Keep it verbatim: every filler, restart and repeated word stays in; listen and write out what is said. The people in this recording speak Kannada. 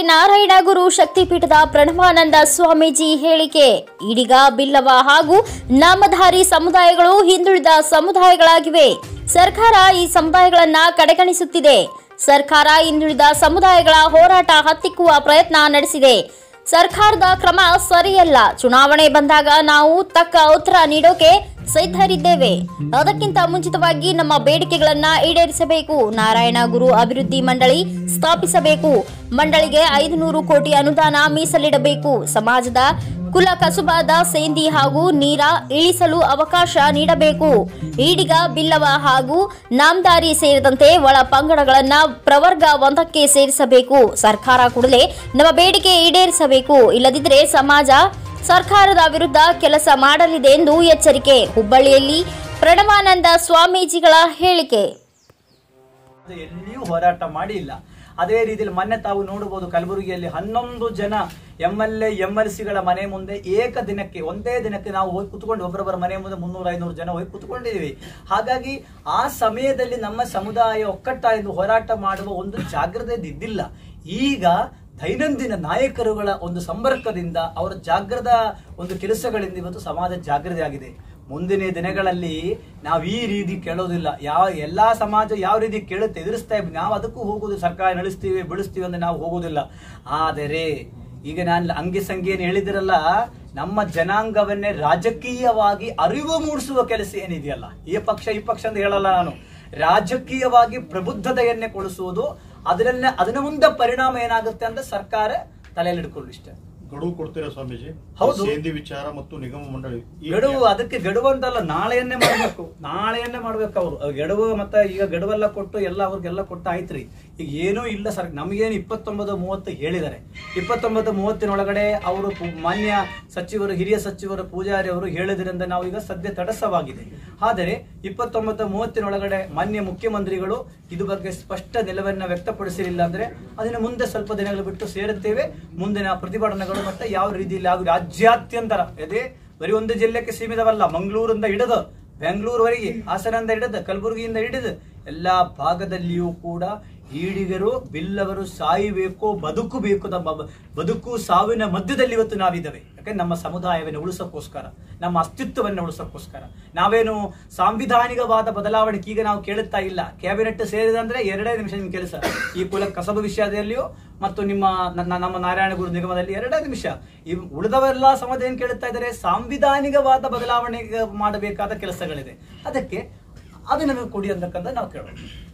ನಾರಾಯಣ ಗುರು ಶಕ್ತಿಪೀಠದ ಪ್ರಣವಾನಂದ ಸ್ವಾಮೀಜಿ ಹೇಳಿಕೆ. ಈಡಿಗ ಬಿಲ್ಲವ ಹಾಗೂ ನಾಮಧಾರಿ ಸಮುದಾಯಗಳು ಹಿಂದುಳಿದ ಸಮುದಾಯಗಳಾಗಿವೆ. ಸರ್ಕಾರ ಈ ಸಮುದಾಯಗಳನ್ನ ಕಡೆಗಣಿಸುತ್ತಿದೆ. ಸರ್ಕಾರ ಹಿಂದುಳಿದ ಸಮುದಾಯಗಳ ಹೋರಾಟ ಹತ್ತಿಕ್ಕುವ ಪ್ರಯತ್ನ ನಡೆಸಿದೆ. ಸರ್ಕಾರದ ಕ್ರಮ ಸರಿಯಲ್ಲ. ಚುನಾವಣೆ ಬಂದಾಗ ನಾವು ತಕ್ಕ ಉತ್ತರ ನೀಡೋಕೆ ಸಿದ್ಧರಿದ್ದೇವೆ. ಅದಕ್ಕಿಂತ ಮುಂಚಿತವಾಗಿ ನಮ್ಮ ಬೇಡಿಕೆಗಳನ್ನ ಈಡೇರಿಸಬೇಕು. ನಾರಾಯಣ ಗುರು ಅಭಿವೃದ್ಧಿ ಮಂಡಳಿ ಸ್ಥಾಪಿಸಬೇಕು. ಮಂಡಳಿಗೆ ಐದುನೂರು ಕೋಟಿ ಅನುದಾನ ಮೀಸಲಿಡಬೇಕು. ಸಮಾಜದ ಕುಲ ಕಸುಬಾದ ಸೇಂದಿ ಹಾಗೂ ನೀರ ಇಳಿಸಲು ಅವಕಾಶ ನೀಡಬೇಕು. ಈಡಿಗ ಬಿಲ್ಲವ ಹಾಗೂ ನಾಮದಾರಿ ಸೇರಿದಂತೆ ಒಳ ಪಂಗಡಗಳನ್ನ ಪ್ರವರ್ಗ ಒಂದಕ್ಕೆ ಸೇರಿಸಬೇಕು. ಸರ್ಕಾರ ಕೂಡಲೇ ನಮ್ಮ ಬೇಡಿಕೆ ಈಡೇರಿಸಬೇಕು. ಇಲ್ಲದಿದ್ದರೆ ಸಮಾಜ ಸರ್ಕಾರದ ವಿರುದ್ಧ ಕೆಲಸ ಮಾಡಲಿದೆ ಎಂದು ಎಚ್ಚರಿಕೆ. ಹುಬ್ಬಳ್ಳಿಯಲ್ಲಿ ಪ್ರಣವಾನಂದ ಸ್ವಾಮೀಜಿಗಳ ಹೇಳಿಕೆ. ಎಲ್ಲಿಯೂ ಹೋರಾಟ ಮಾಡಿಲ್ಲ. ಅದೇ ರೀತಿಯಲ್ಲಿ ಮೊನ್ನೆ ತಾವು ನೋಡಬಹುದು, ಕಲಬುರಗಿಯಲ್ಲಿ ಹನ್ನೊಂದು ಜನ M L A M L ಸಿಗಳ ಮನೆ ಮುಂದೆ ಏಕ ದಿನಕ್ಕೆ ಒಂದೇ ದಿನಕ್ಕೆ ನಾವು ಹೋಗಿ ಕುತ್ಕೊಂಡು ಒಬ್ಬರೊಬ್ಬರ ಮನೆ ಮುಂದೆ ಮುನ್ನೂರ ಐನೂರು ಜನ ಹೋಗಿ ಕುತ್ಕೊಂಡಿದ್ದೀವಿ. ಹಾಗಾಗಿ ಆ ಸಮಯದಲ್ಲಿ ನಮ್ಮ ಸಮುದಾಯ ಒಕ್ಕಟ್ಟಾಗಿ ಹೋರಾಟ ಮಾಡುವ ಒಂದು ಜಾಗ್ರತೆ ಇದ್ದಿಲ್ಲ. ಈಗ ದೈನಂದಿನ ನಾಯಕರುಗಳ ಒಂದು ಸಂಪರ್ಕದಿಂದ ಅವರ ಜಾಗೃತ ಒಂದು ಕೆಲಸಗಳಿಂದ ಇವತ್ತು ಸಮಾಜ ಜಾಗೃತಿ ಆಗಿದೆ. ಮುಂದಿನ ದಿನಗಳಲ್ಲಿ ನಾವು ಈ ರೀತಿ ಕೇಳೋದಿಲ್ಲ. ಯಾವ ಎಲ್ಲಾ ಸಮಾಜ ಯಾವ ರೀತಿ ಕೇಳುತ್ತೆ ಎದುರಿಸ್ತಾ ಇದ್ದೀವಿ, ನಾವು ಅದಕ್ಕೂ ಹೋಗುದು, ಸರ್ಕಾರ ನಡೆಸ್ತೀವಿ ಬೆಳೆಸ್ತೀವಿ ಅಂದ್ರೆ ನಾವು ಹೋಗುದಿಲ್ಲ. ಆದರೆ ಈಗ ನಾನು ಅಂಗಿ ಸಂಖ್ಯೆಯನ್ನು ಹೇಳಿದಿರಲ್ಲ, ನಮ್ಮ ಜನಾಂಗವನ್ನೇ ರಾಜಕೀಯವಾಗಿ ಅರಿವು ಮೂಡಿಸುವ ಕೆಲಸ ಏನಿದೆಯಲ್ಲ, ಈ ಪಕ್ಷ ಈ ಪಕ್ಷ ಅಂತ ಹೇಳಲ್ಲ ನಾನು, ರಾಜಕೀಯವಾಗಿ ಪ್ರಬುದ್ಧತೆಯನ್ನೇ ಕೊಡಿಸುವುದು, ಅದನ್ನ ಅದನ್ನ ಮುಂದೆ ಪರಿಣಾಮ ಏನಾಗುತ್ತೆ ಅಂತ ಸರ್ಕಾರ ತಲೆಯಲ್ಲಿ ಇಟ್ಕೊಳ್ಳಿ ಇಷ್ಟ. ಗಡುವು ಕೊಡ್ತೀರಾ ಸ್ವಾಮೀಜಿ? ಹೌದು, ಸೇಂದಿ ವಿಚಾರ ಮತ್ತು ನಿಗಮ ಮಂಡಳಿ ಗಡುವು ಅದಕ್ಕೆ ಗಡುವು ಅಂತಲ್ಲ, ನಾಳೆಯನ್ನೇ ಮಾಡ್ಬೇಕು, ನಾಳೆಯನ್ನೇ ಮಾಡ್ಬೇಕು ಅವರು. ಗಡುವು ಮತ್ತೆ ಈಗ ಗಡುವೆಲ್ಲ ಕೊಟ್ಟು ಎಲ್ಲ ಅವ್ರಿಗೆಲ್ಲ ಕೊಟ್ಟು ಆಯ್ತ್ರಿ. ಈಗ ಏನೂ ಇಲ್ಲ ಸರ್, ನಮಗೇನು ಇಪ್ಪತ್ತೊಂಬತ್ತು ಮೂವತ್ತು ಹೇಳಿದ್ದಾರೆ. ಇಪ್ಪತ್ತೊಂಬತ್ತು ಮೂವತ್ತಿನೊಳಗಡೆ ಅವರು ಮಾನ್ಯ ಸಚಿವರು, ಹಿರಿಯ ಸಚಿವರು, ಪೂಜಾರಿ ಅವರು ಹೇಳಿದ್ರಿಂದ ನಾವು ಈಗ ಸದ್ಯ ತಟಸ್ಥವಾಗಿದೆ. ಆದರೆ ಇಪ್ಪತ್ತೊಂಬತ್ತು ಮೂವತ್ತಿನೊಳಗಡೆ ಮಾನ್ಯ ಮುಖ್ಯಮಂತ್ರಿಗಳು ಇದು ಬಗ್ಗೆ ಸ್ಪಷ್ಟ ನಿಲುವನ್ನ ವ್ಯಕ್ತಪಡಿಸಿರಲಿಲ್ಲ ಅಂದ್ರೆ ಅದನ್ನ ಮುಂದೆ ಸ್ವಲ್ಪ ದಿನಗಳು ಬಿಟ್ಟು ಸೇರುತ್ತೇವೆ. ಮುಂದಿನ ಪ್ರತಿಭಟನೆಗಳು ಮತ್ತೆ ಯಾವ ರೀತಿಯಲ್ಲಿ ಆಗುದು, ರಾಜ್ಯಾದ್ಯಂತರ ಅದೇ ಬರೀ ಒಂದು ಜಿಲ್ಲೆಗೆ ಸೀಮಿತವಲ್ಲ, ಮಂಗಳೂರಿಂದ ಹಿಡಿದು ಬೆಂಗಳೂರುವರೆಗೆ, ಹಾಸನದಿಂದ ಹಿಡಿದು ಕಲಬುರಗಿಯಿಂದ ಹಿಡಿದು ಎಲ್ಲಾ ಭಾಗದಲ್ಲಿಯೂ ಕೂಡ ಈಡಿಗರು ಬಿಲ್ಲವರು ಸಾಯಬೇಕು, ಬದುಕು ಬೇಕು. ನಮ್ಮ ಬದುಕು ಸಾವಿನ ಮಧ್ಯದಲ್ಲಿ ಇವತ್ತು ನಾವಿದ್ದೇವೆ. ಯಾಕಂದ್ರೆ ನಮ್ಮ ಸಮುದಾಯವನ್ನು ಉಳಿಸೋಕ್ಕೋಸ್ಕರ, ನಮ್ಮ ಅಸ್ತಿತ್ವವನ್ನು ಉಳಿಸೋಕ್ಕೋಸ್ಕರ. ನಾವೇನು ಸಾಂವಿಧಾನಿಕವಾದ ಬದಲಾವಣೆ ಈಗ ನಾವು ಕೇಳುತ್ತಾ ಇಲ್ಲ. ಕ್ಯಾಬಿನೆಟ್ ಸೇರಿದಂದ್ರೆ ಎರಡೇ ನಿಮಿಷ ನಿಮ್ಮ ಕೆಲಸ. ಈ ಕುಲ ಕಸಬು ವಿಷಯದಲ್ಲಿಯೂ ಮತ್ತು ನಿಮ್ಮ ನಮ್ಮ ನಾರಾಯಣ ಗುರು ನಿಗಮದಲ್ಲಿ ಎರಡೇ ನಿಮಿಷ. ಈ ಉಳಿದವೆಲ್ಲ ಸಮಾಜ ಏನ್ ಕೇಳುತ್ತಾ ಇದ್ದಾರೆ, ಸಾಂವಿಧಾನಿಕವಾದ ಬದಲಾವಣೆ ಮಾಡಬೇಕಾದ ಕೆಲಸಗಳಿದೆ. ಅದಕ್ಕೆ ಅದು ನಮಗೆ ಕೊಡಿ ಅಂತಕ್ಕಂಥ ನಾವು ಕೇಳೋಣ.